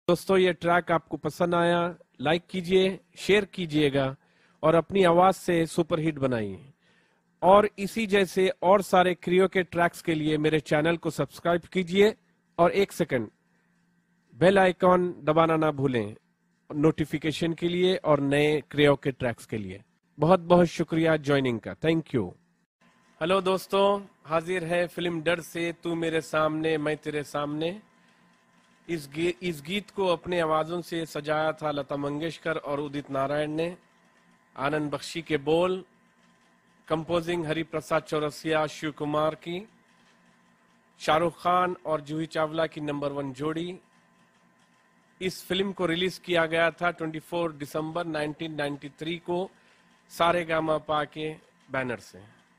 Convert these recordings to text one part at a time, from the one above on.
दोस्तों ये ट्रैक आपको पसंद आया, लाइक कीजिए, शेयर कीजिएगा और अपनी आवाज से सुपर हिट बनाइए। और इसी जैसे और सारे क्रियो के ट्रैक्स के लिए मेरे चैनल को सब्सक्राइब कीजिए और 1 सेकंड बेल आइकॉन दबाना ना भूलें नोटिफिकेशन के लिए और नए क्रियो के ट्रैक्स के लिए। बहुत बहुत शुक्रिया ज्वाइनिंग का, थैंक यू। हेलो दोस्तों, हाजिर है फिल्म डर से तू मेरे सामने मैं तेरे सामने। इस गीत को अपने आवाजों से सजाया था लता मंगेशकर और उदित नारायण ने। आनंद बख्शी के बोल, कंपोजिंग हरिप्रसाद चौरसिया शिव कुमार की, शाहरुख खान और जूही चावला की नंबर 1 जोड़ी। इस फिल्म को रिलीज किया गया था 24 दिसंबर 1993 को सारेगामापा के बैनर से।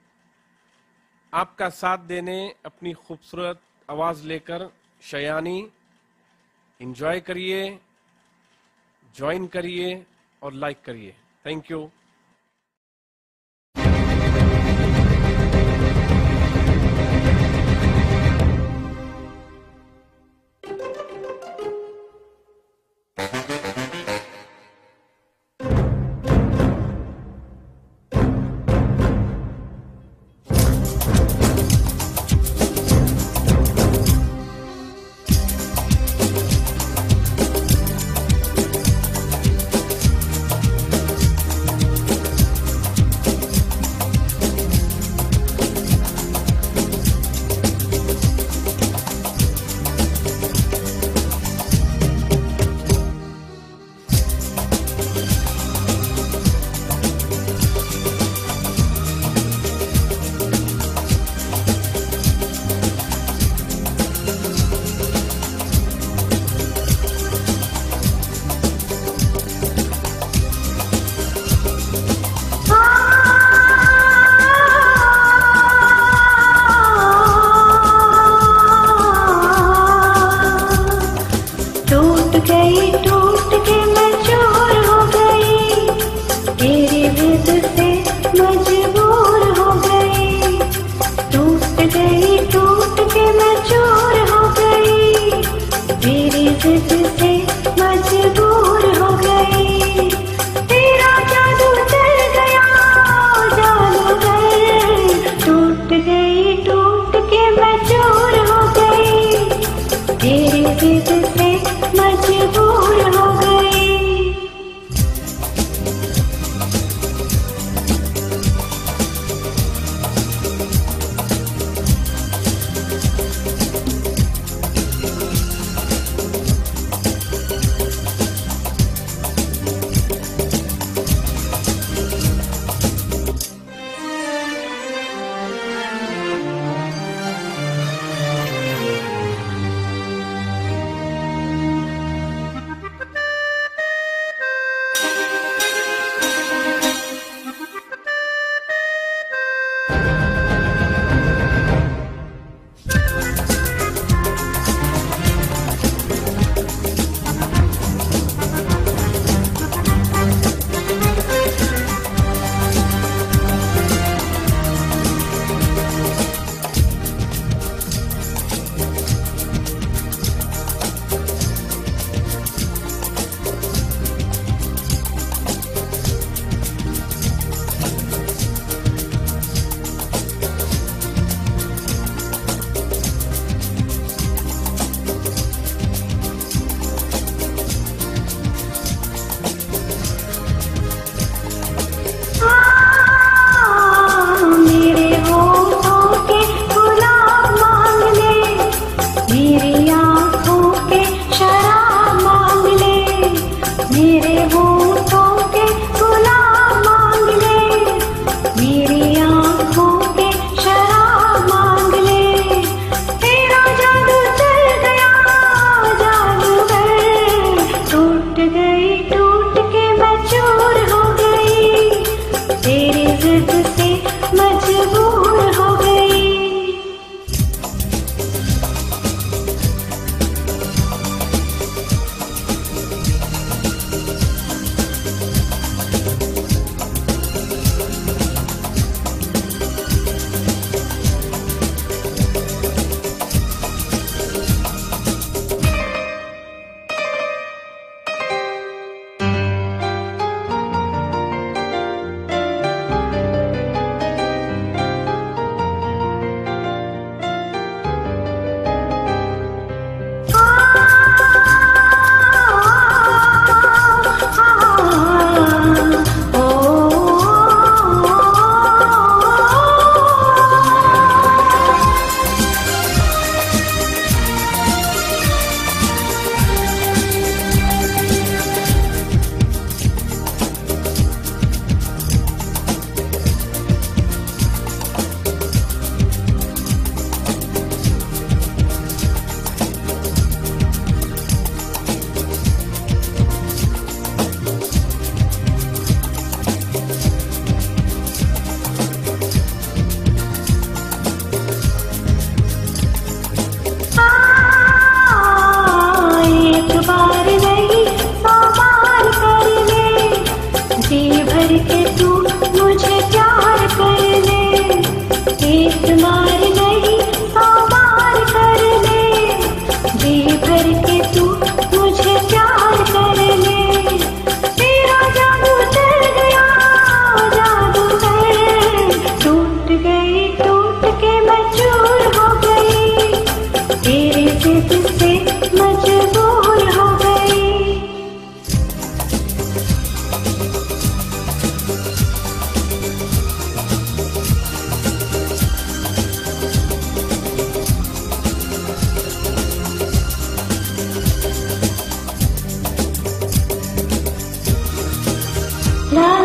आपका साथ देने अपनी खूबसूरत आवाज लेकर शयानी एंजॉय करिए, ज्वाइन करिए और लाइक करिए। Thank you. La